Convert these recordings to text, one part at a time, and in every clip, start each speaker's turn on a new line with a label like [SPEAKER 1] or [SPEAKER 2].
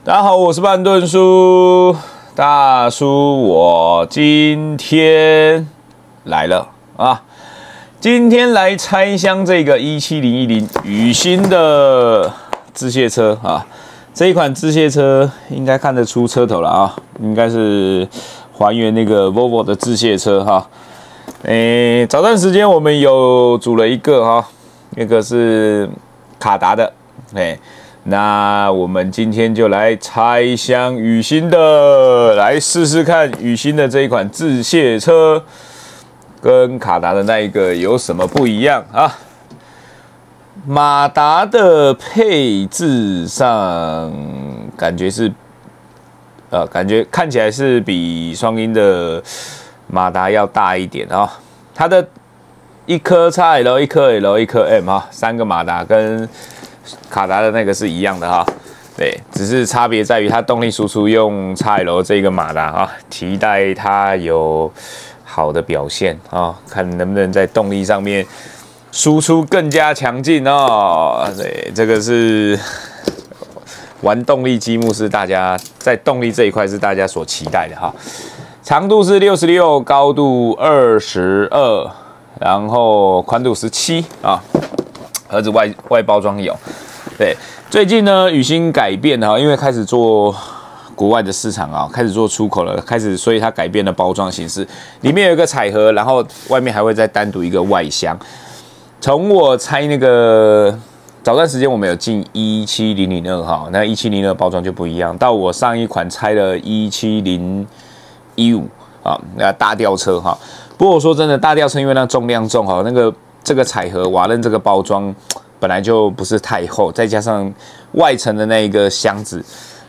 [SPEAKER 1] 大家好，我是半吨叔大叔，我今天来了啊！今天来拆箱这个17010宇星的自卸车啊，这一款自卸车应该看得出车头了啊，应该是还原那个 Volvo 的自卸车哈。早段时间我们有组了一个哈，那个是卡达的，那我们今天就来拆箱宇星的，来试试看宇星的这一款自卸车跟卡达的那一个有什么不一样啊？马达的配置上感觉是，看起来是比双鹰的马达要大一点啊。它的一颗 XL、一颗 L、一颗 M 啊，3个马达跟卡达的那个是一样的哈，对，只是差别在于它动力输出用 XL 这个马达啊，期待它有好的表现啊，看能不能在动力上面输出更加强劲哦。对，这个是玩动力积木，是大家在动力这一块是大家所期待的哈。长度是66，高度22，然后宽度17啊。盒子外包装有，对，最近呢，宇星改变哈，因为开始做国外的市场啊，开始做出口了，所以它改变了包装形式，里面有一个彩盒，然后外面还会再单独一个外箱。从我拆那个早段时间我们有进17002哈，那17002包装就不一样，到我上一款拆了17015啊，那大吊车哈。不过我说真的，大吊车因为那重量重哈，这个彩盒瓦楞这个包装本来就不是太厚，再加上外层的那一个箱子，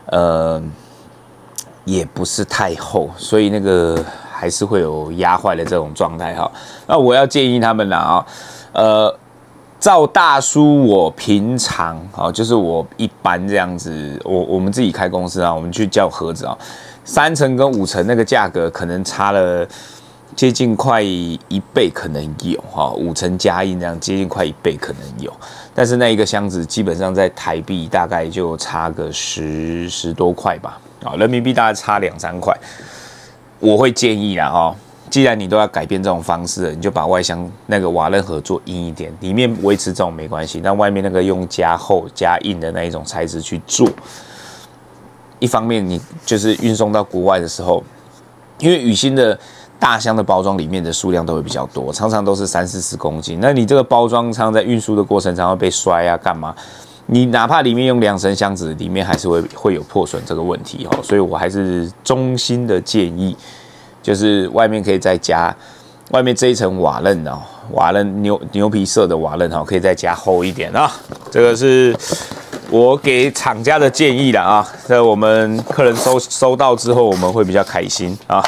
[SPEAKER 1] 也不是太厚，所以那个还是会有压坏的这种状态哈。那我要建议他们啦啊，照大叔我平常啊，就是我一般这样子，我们自己开公司啊，我们去叫盒子啊，3层跟5层那个价格可能差了接近快1倍可能有哈，5层加印这样接近快1倍可能有，但是那一个箱子基本上在台币大概就差个10多块吧，啊，人民币大概差2、3块。我会建议啦哈，既然你都要改变这种方式了，你就把外箱那个瓦楞盒做硬一点，里面维持这种没关系，但外面那个用加厚加硬的那一种材质去做。一方面你就是运送到国外的时候，因为宇星的大箱的包装里面的数量都会比较多，常常都是30、40公斤。那你这个包装常常在运输的过程常常会被摔啊，干嘛？你哪怕里面用2层箱子，里面还是会有破损这个问题哦。所以我还是衷心的建议，就是外面可以再加，外面这一层瓦楞哦，瓦楞牛皮色的瓦楞哦，可以再加厚一点啊。这个是我给厂家的建议啦啊。这我们客人收到之后，我们会比较开心啊。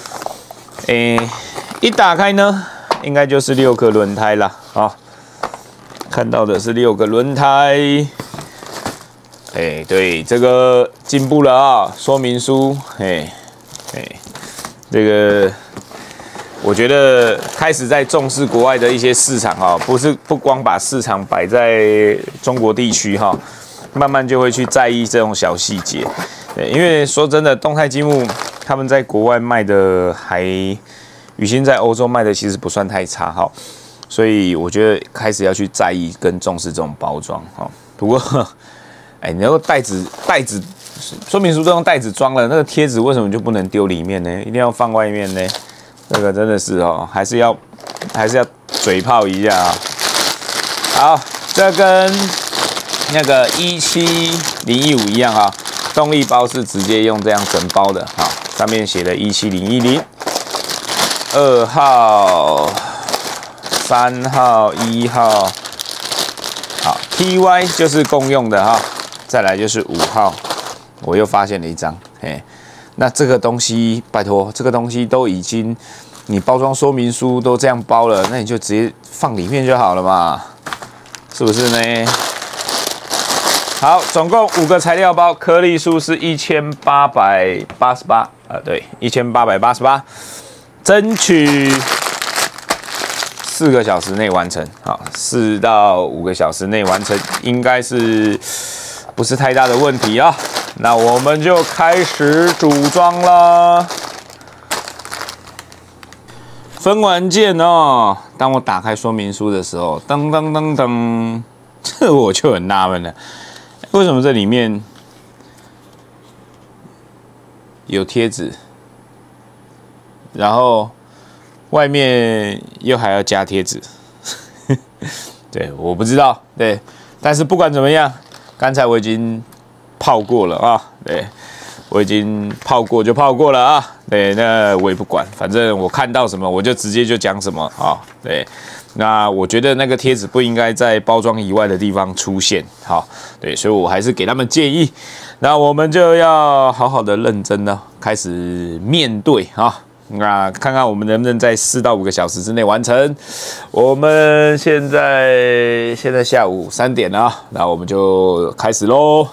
[SPEAKER 1] 一打开呢，应该就是6个轮胎啦啊，看到的是6个轮胎。对，这个进步了啊，说明书，这个我觉得开始在重视国外的一些市场哈，不光把市场摆在中国地区哈，慢慢就会去在意这种小细节。对，因为说真的，动态积木他们在国外卖的宇星在欧洲卖的其实不算太差哈，所以我觉得开始要去在意跟重视这种包装哈。不过，你那个袋子说明书都用袋子装了，那个贴纸为什么就不能丢里面呢？一定要放外面呢？这个真的是哦，还是要嘴炮一下啊。好，这跟那个17015一样啊，动力包是直接用这样整包的，好，上面写的17010。2号、3号、1号，好 ，TY 就是共用的哈，再来就是5号，我又发现了一张，那这个东西拜托，这个东西都已经你包装说明书都这样包了，那你就直接放里面就好了嘛，是不是呢？好，总共5个材料包，颗粒数是1888，对，1888。争取4个小时内完成，好，4到5个小时内完成，应该是不是太大的问题啊？ 那我们就开始组装了。分完件哦，当我打开说明书的时候，噔噔噔噔，这我就很纳闷了，为什么这里面有贴纸，然后外面又还要加贴纸？对，我不知道，对，但是不管怎么样，刚才我已经泡过了啊，对。我已经泡过就泡过了啊，对，那我也不管，反正我看到什么我就直接就讲什么啊，对，那我觉得那个贴纸不应该在包装以外的地方出现，好，对，所以我还是给他们建议，那我们就要好好的认真的开始面对啊，那看看我们能不能在4到5个小时之内完成。我们现在下午3点了，那我们就开始喽。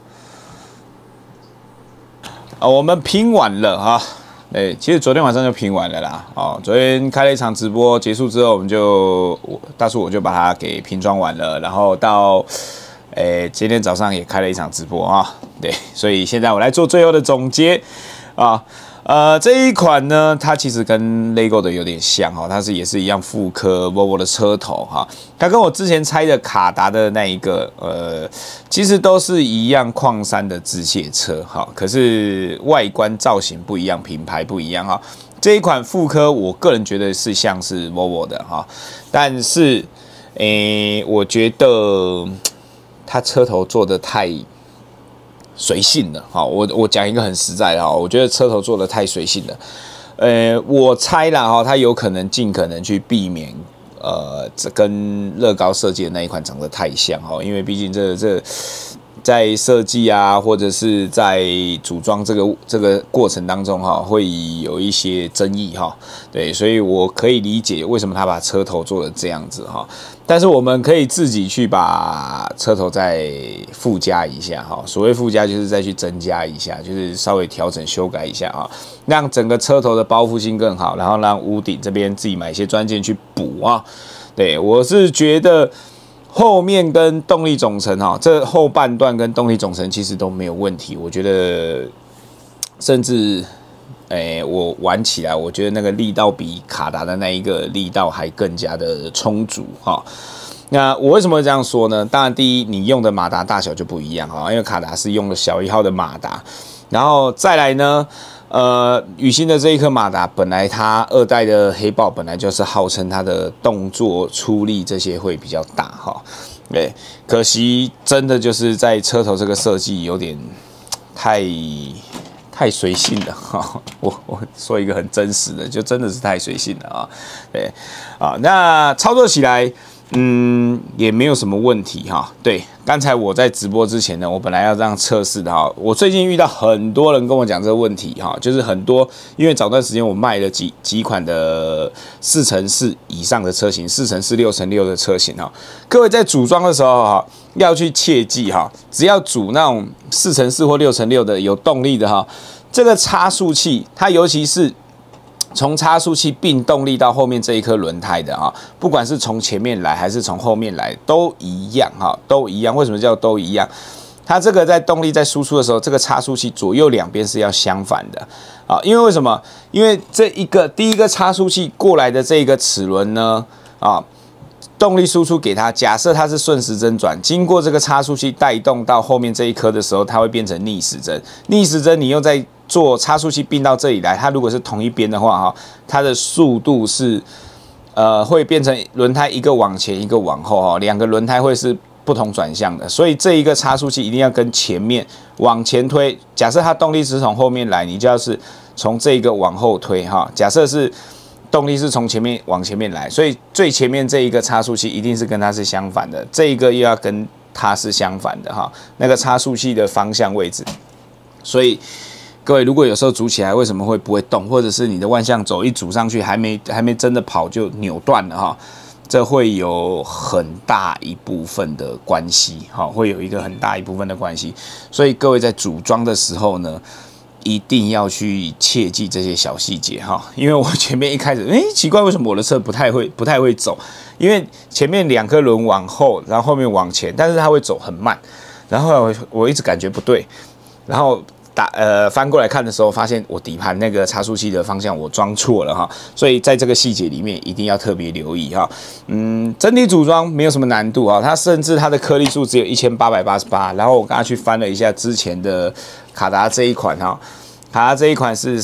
[SPEAKER 1] 我们拼完了哈，其实昨天晚上就拼完了啦。哦，昨天开了一场直播，结束之后大叔我就把它给拼装完了，然后到今天早上也开了一场直播啊。对，所以现在我来做最后的总结啊。这一款呢，它其实跟 LEGO 的有点像哈，它也是一样复刻 Volvo 的车头哈。它跟我之前拆的卡达的那一个其实都是一样矿山的机械车哈，可是外观造型不一样，品牌不一样哈。这一款复刻，我个人觉得是像是 Volvo 的哈，但是我觉得它车头做的太随性了，好，我讲一个很实在的哈，我觉得车头做的太随性了，我猜啦哈，它有可能尽可能去避免这跟乐高设计的那一款长得太像哈，因为毕竟这在设计啊，或者是在组装这个过程当中哈，会有一些争议哈，对，所以我可以理解为什么他把车头做的这样子哈。但是我们可以自己去把车头再附加一下哈，所谓附加就是再去增加一下，就是稍微调整修改一下啊，让整个车头的包覆性更好，然后让屋顶这边自己买一些钻件去补啊。对，我是觉得后面跟动力总成哈，这后半段跟动力总成其实都没有问题，我觉得甚至。我玩起来，我觉得那个力道比卡达的那一个力道还更加的充足哈。那我为什么会这样说呢？当然，第一，你用的马达大小就不一样哈，因为卡达是用了小1号的马达，然后再来呢，宇欣的这一颗马达，本来它2代的黑豹本来就是号稱它的动作出力这些会比较大哈。对，可惜真的就是在车头这个设计有点太随性了哈，我说一个很真实的，就真的是太随性了啊，对啊，那操作起来，也没有什么问题哈。对，刚才我在直播之前呢，我本来要这样测试的哈。我最近遇到很多人跟我讲这个问题哈，就是很多因为早段时间我卖了几款的4x4以上的车型，4x4、6x6的车型哈。各位在组装的时候哈，要去切记哈，只要组那种4x4或6x6的有动力的哈，这个差速器它尤其是从差速器并动力到后面这一颗轮胎的哈，不管是从前面来还是从后面来，都一样哈，都一样。为什么叫都一样？它这个在动力在输出的时候，这个差速器左右两边是要相反的啊。因为什么？因为第一个差速器过来的这个齿轮呢，啊，动力输出给它，假设它是顺时针转，经过这个差速器带动到后面这一颗的时候，它会变成逆时针。逆时针你又在做差速器并到这里来，它如果是同一边的话哈，它的速度是会变成轮胎一个往前一个往后哈，两个轮胎会是不同转向的，所以这一个差速器一定要跟前面往前推。假设它动力是从后面来，你就要是从这个往后推哈。假设是动力是从前面往前面来，所以最前面这一个差速器一定是跟它是相反的，这一个又要跟它是相反的哈，那个差速器的方向位置，所以。各位，如果有时候组起来为什么会不会动，或者是你的万向轴一组上去还没真的跑就扭断了哈，这会有很大一部分的关系哈，会有一个很大一部分的关系。所以各位在组装的时候呢，一定要去切记这些小细节哈。因为我前面一开始，奇怪为什么我的车不太会走，因为前面2颗轮往后，然后后面往前，但是它会走很慢，然后我一直感觉不对。 然后翻过来看的时候，发现我底盘那个差速器的方向我装错了哈，所以在这个细节里面一定要特别留意哈。整体组装没有什么难度啊，它甚至它的颗粒数只有1888，然后我刚刚去翻了一下之前的卡达这一款哈，卡达这一款是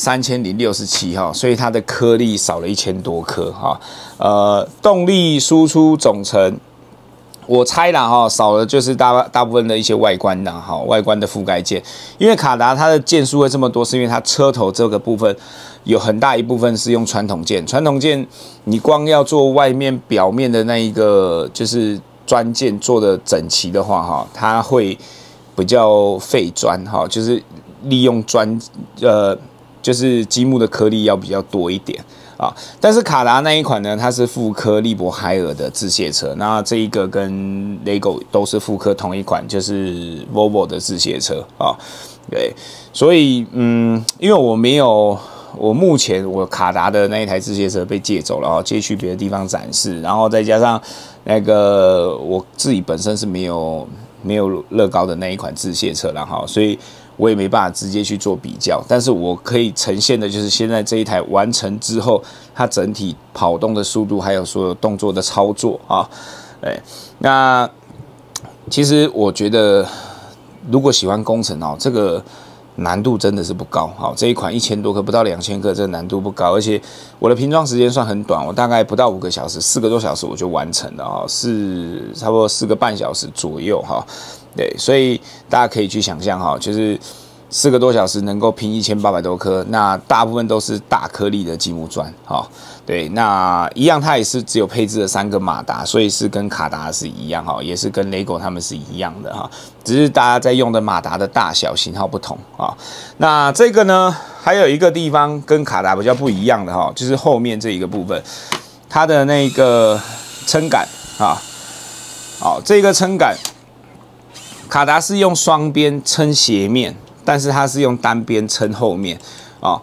[SPEAKER 1] 3067哈，所以它的颗粒少了1000多颗哈。动力输出总成。我猜啦哈，少了就是大部分的一些外观啦哈，外观的覆盖件，因为卡达它的件数会这么多，是因为它车头这个部分有很大一部分是用传统件，传统件你光要做外面表面的那一个就是砖件做的整齐的话哈，它会比较费砖哈，就是利用砖就是积木的颗粒要比较多一点。啊，但是卡达那一款呢，它是复刻利博海尔的自卸车，那这一个跟 LEGO 都是复刻同一款，就是 Volvo 的自卸车啊。对，所以因为我目前我卡达的那一台自卸车被借走了啊，借去别的地方展示，然后再加上那个我自己本身是没有乐高的那一款自卸车了哈，所以。我也没办法直接去做比较，但是我可以呈现的就是现在这一台完成之后，它整体跑动的速度，还有所有动作的操作啊。那其实我觉得，如果喜欢工程哦，这个难度真的是不高。好，这一款1000多颗，不到2000颗，这个难度不高，而且我的拼装时间算很短，我大概不到5个小时，4个多小时我就完成了啊，差不多4个半小时左右哈。对，所以大家可以去想象哈，就是4个多小时能够拼1800多颗，那大部分都是大颗粒的积木砖哈。对，那一样它也是只有配置了3个马达，所以是跟卡达是一样哈，也是跟 LEGO 他们是一样的哈，只是大家在用的马达的大小型号不同啊。那这个呢，还有一个地方跟卡达比较不一样的哈，就是后面这一个部分，它的那个撑杆啊，好，这个撑杆。卡达是用双边撑斜面，但是它是用单边撑后面啊。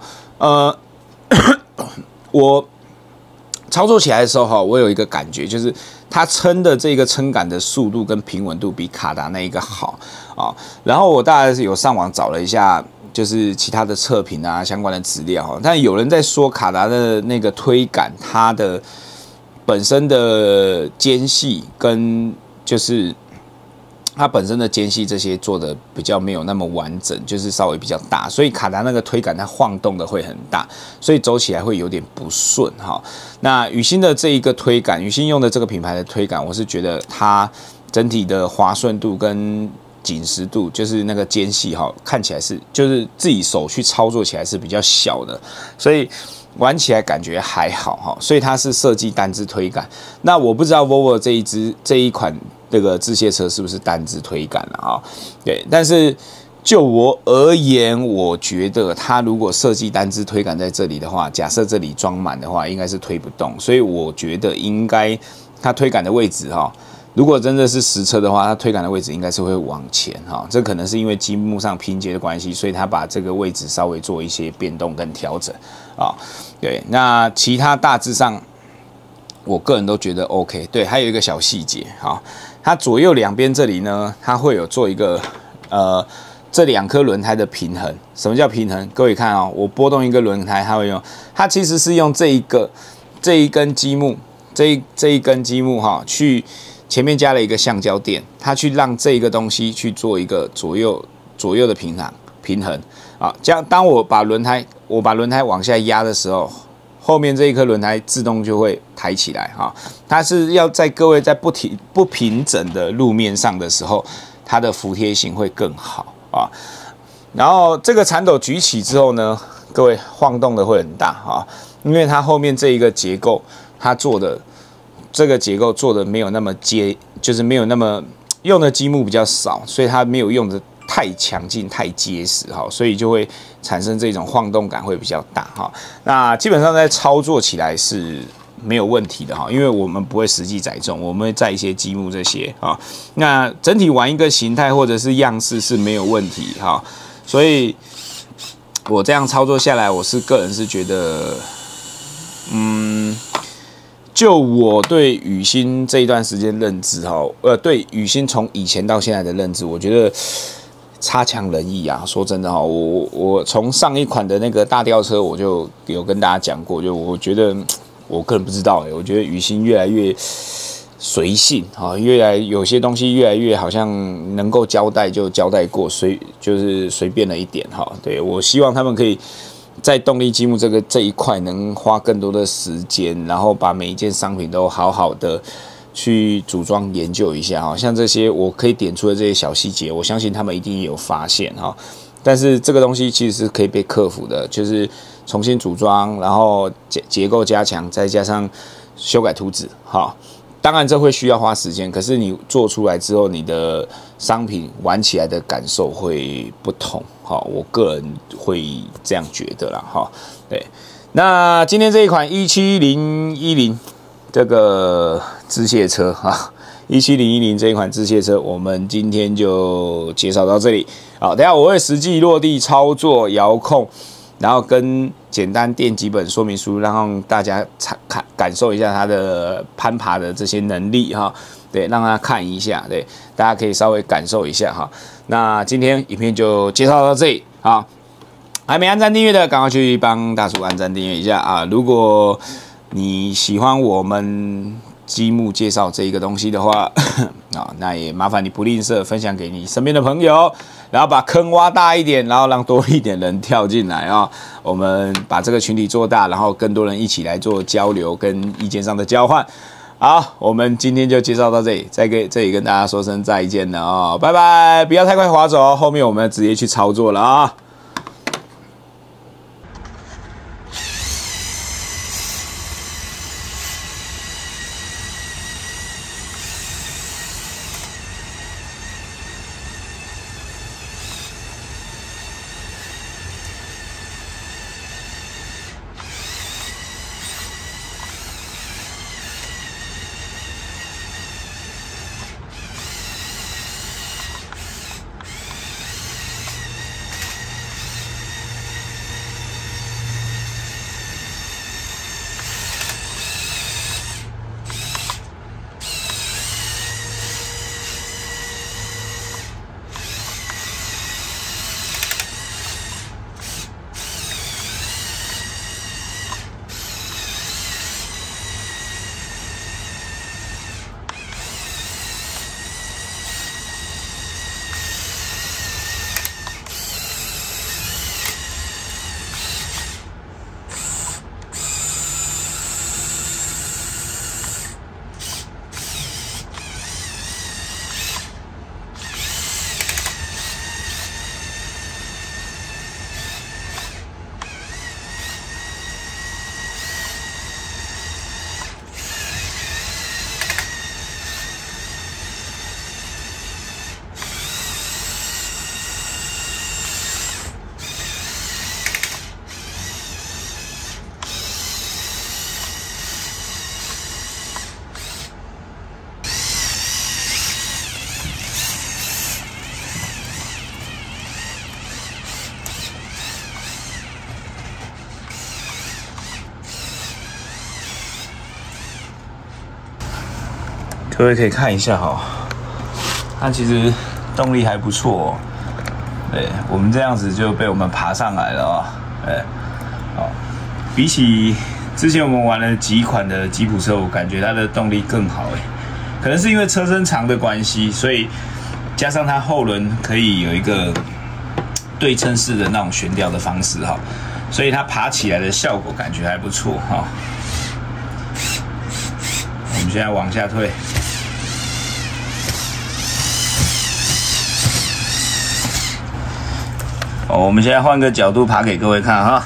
[SPEAKER 1] 我操作起来的时候哈，我有一个感觉，就是它撑的这个撑杆的速度跟平稳度比卡达那一个好啊。然后我大概是有上网找了一下，就是其他的测评啊相关的资料哈，但有人在说卡达的那个推杆，它的本身的间隙跟就是它本身的间隙这些做的比较没有那么完整，就是稍微比较大，所以卡达那个推杆它晃动的会很大，所以走起来会有点不顺哈。那宇欣的这一个推杆，宇欣用的这个品牌的推杆，我是觉得它整体的滑顺度跟紧实度，就是那个间隙哈，看起来是就是自己手去操作起来是比较小的，所以玩起来感觉还好哈。所以它是设计单支推杆。那我不知道 Volvo 这一款这个自卸车是不是单支推杆了啊？对，但是就我而言，我觉得它如果设计单支推杆在这里的话，假设这里装满的话，应该是推不动，所以我觉得应该它推杆的位置哈。如果真的是实车的话，它推杆的位置应该是会往前哈，这可能是因为积木上拼接的关系，所以它把这个位置稍微做一些变动跟调整啊。对，那其他大致上，我个人都觉得 OK。对，还有一个小细节哈，它左右两边这里呢，它会有做一个这2颗轮胎的平衡。什么叫平衡？各位看哦，我拨动一个轮胎，它会用，它其实是用这一根积木，这一根积木哈去。前面加了一个橡胶垫，它去让这一个东西去做一个左右的平衡啊。这样，当我把轮胎往下压的时候，后面这一颗轮胎自动就会抬起来哈。它是要在各位在不平整的路面上的时候，它的服帖性会更好啊。然后这个铲斗举起之后呢，各位晃动的会很大啊，因为它后面这一个结构，它做的。这个结构做的没有那么就是没有那么用的积木比较少，所以它没有用的太强劲、太结实哈，所以就会产生这种晃动感会比较大哈。那基本上在操作起来是没有问题的哈，因为我们不会实际载重，我们会载一些积木这些啊。那整体玩一个形态或者是样式是没有问题哈，所以我这样操作下来，我个人是觉得，就我对宇欣这一段时间认知哈，对宇欣从以前到现在的认知，我觉得差强人意啊。说真的哈，我从上一款的那个大吊车我就有跟大家讲过，就我觉得我个人不知道我觉得雨欣越来越随性啊，有些东西越来越好像能够交代就交代过，就是随便了一点哈。对，我希望他们可以在动力积木这一块能花更多的时间，然后把每一件商品都好好的去组装研究一下哈。像这些我可以点出的这些小细节，我相信他们一定有发现哈。但是这个东西其实是可以被克服的，就是重新组装，然后结构加强，再加上修改图纸哈。当然这会需要花时间，可是你做出来之后，你的商品玩起来的感受会不同，哈，我个人会这样觉得啦，哈，对。那今天这一款17010这个支卸车哈，17010这一款支卸车，我们今天就介绍到这里。好，等一下我会实际落地操作遥控，然后跟简单电基本说明书，让大家感受一下它的攀爬的这些能力哈。对，让大家看一下，对，大家可以稍微感受一下哈。那今天影片就介绍到这里，好，还没按赞订阅的，赶快去帮大叔按赞订阅一下啊！如果你喜欢我们积木介绍这一个东西的话，啊，那也麻烦你不吝啬分享给你身边的朋友，然后把坑挖大一点，然后让多一点人跳进来啊！我们把这个群体做大，然后更多人一起来做交流跟意见上的交换。好，我们今天就介绍到这里，这里跟大家说声再见了啊，拜拜！不要太快滑走，后面我们直接去操作了啊。各位可以看一下哈，它其实动力还不错哦。对，我们这样子就被我们爬上来了啊。对，好，比起之前我们玩了几款的吉普车，我感觉它的动力更好哎。可能是因为车身长的关系，所以加上它后轮可以有一个对称式的那种悬吊的方式哈，所以它爬起来的效果感觉还不错哈。我们现在往下退。哦，我们现在换个角度爬给各位看哈。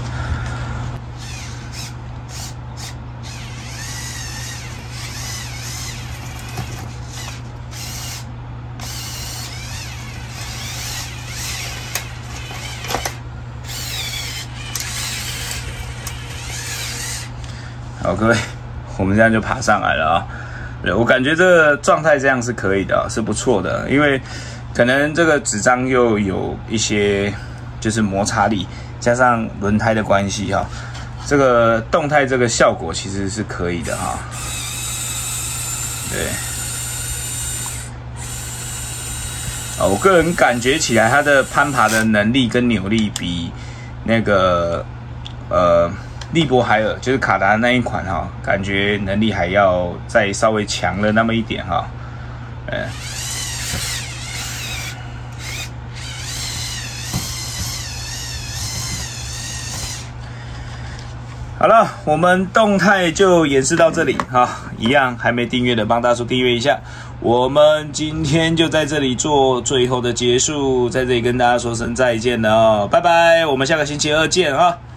[SPEAKER 1] 好，各位，我们这样就爬上来了啊。对，我感觉这个状态这样是可以的，是不错的，因为可能这个纸张又有一些就是摩擦力，加上轮胎的关系哈，这个动态这个效果其实是可以的哈。对， 我个人感觉起来，它的攀爬的能力跟扭力比那个利博海尔就是卡达那一款哈，感觉能力还要再稍微强了那么一点哈。好了，我们动态就演示到这里哈，一样还没订阅的帮大叔订阅一下。我们今天就在这里做最后的结束，在这里跟大家说声再见了哦，拜拜，我们下个星期二见啊。